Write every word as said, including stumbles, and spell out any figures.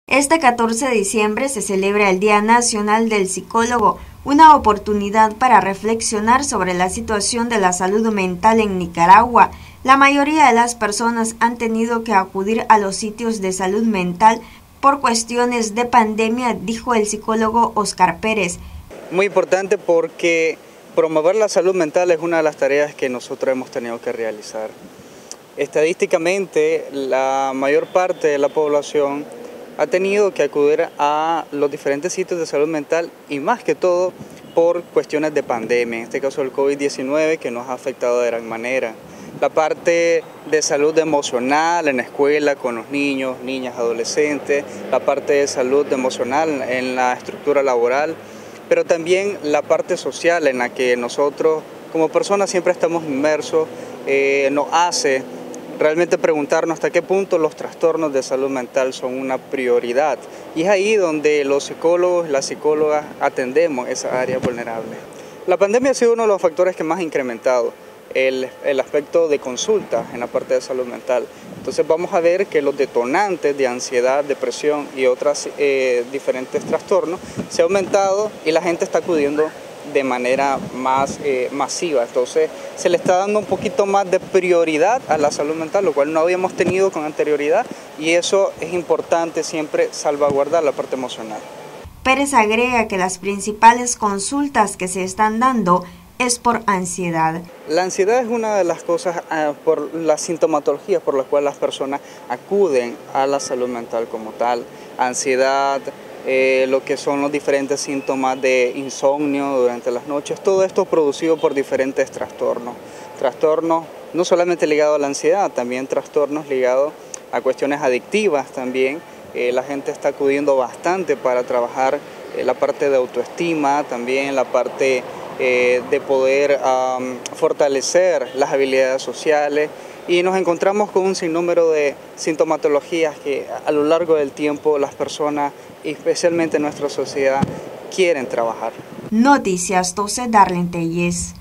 Este catorce de diciembre se celebra el Día Nacional del Psicólogo, una oportunidad para reflexionar sobre la situación de la salud mental en Nicaragua. La mayoría de las personas han tenido que acudir a los sitios de salud mental por cuestiones de pandemia, dijo el psicólogo Oscar Pérez. Muy importante porque promover la salud mental es una de las tareas que nosotros hemos tenido que realizar. Estadísticamente, la mayor parte de la población ha tenido que acudir a los diferentes sitios de salud mental y más que todo por cuestiones de pandemia, en este caso el COVID diecinueve, que nos ha afectado de gran manera. La parte de salud emocional en la escuela con los niños, niñas, adolescentes, la parte de salud emocional en la estructura laboral, pero también la parte social en la que nosotros como personas siempre estamos inmersos, eh, nos hace realmente preguntarnos hasta qué punto los trastornos de salud mental son una prioridad. Y es ahí donde los psicólogos y las psicólogas atendemos esas áreas vulnerables. La pandemia ha sido uno de los factores que más ha incrementado el, el aspecto de consulta en la parte de salud mental. Entonces vamos a ver que los detonantes de ansiedad, depresión y otros eh, diferentes trastornos se han aumentado y la gente está acudiendo de manera más eh, masiva. Entonces se le está dando un poquito más de prioridad a la salud mental, lo cual no habíamos tenido con anterioridad, y eso es importante siempre salvaguardar la parte emocional. Pérez agrega que las principales consultas que se están dando es por ansiedad. La ansiedad es una de las cosas, eh, por las sintomatologías por las cuales las personas acuden a la salud mental como tal. Ansiedad, Eh, lo que son los diferentes síntomas de insomnio durante las noches, todo esto producido por diferentes trastornos. Trastornos no solamente ligados a la ansiedad, también trastornos ligados a cuestiones adictivas también. Eh, la gente está acudiendo bastante para trabajar eh, la parte de autoestima, también la parte eh, de poder um, fortalecer las habilidades sociales. Y nos encontramos con un sinnúmero de sintomatologías que a lo largo del tiempo las personas, especialmente nuestra sociedad, quieren trabajar. Noticias doce, Darlene Telles.